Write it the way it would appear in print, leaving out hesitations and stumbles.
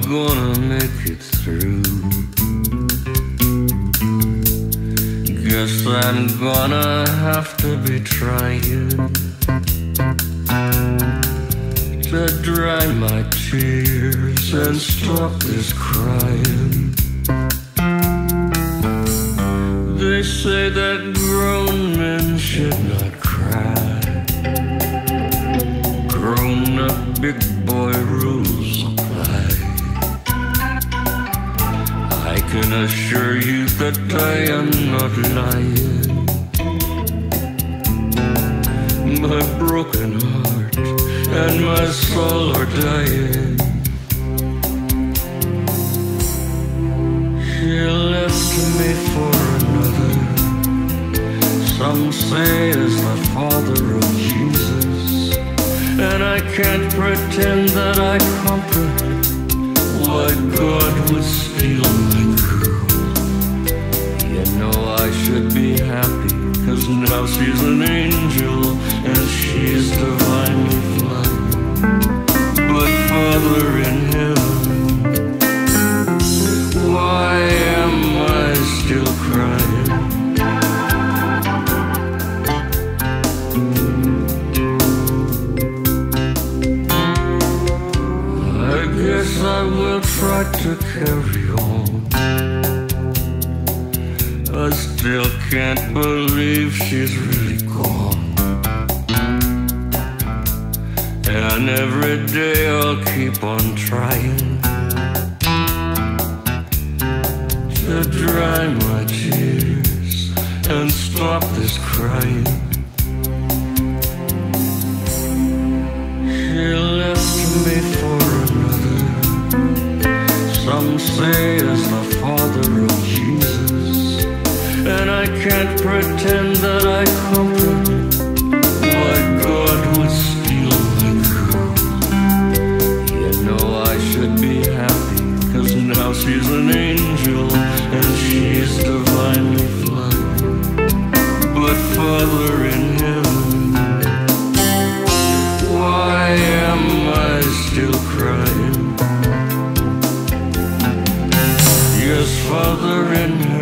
gonna make it through. Guess I'm gonna have to be trying to dry my tears and stop this crying. They say that grown men should not cry. Grown-up big boy rules apply. I can assure you that I am not lying. My broken heart and my soul are dying. She left me for another. Some say is the father of Jesus, and I can't pretend that I comprehend why God would steal my girl. You know I should be happy, 'cause now she's an angel and she's divinely flying. But Father in heaven, why am I still crying? I guess I will try to carry on. I still can't believe she's really gone. And every day I'll keep on trying to dry my tears and stop this crying. She left me for another. Some say is the father of Jesus, and I can't pretend that I comprehend why God would steal my girl. You know I should be happy, 'cause now she's an angel and she's divinely flying. But Father in heaven, why am I still crying? Yes, Father in heaven,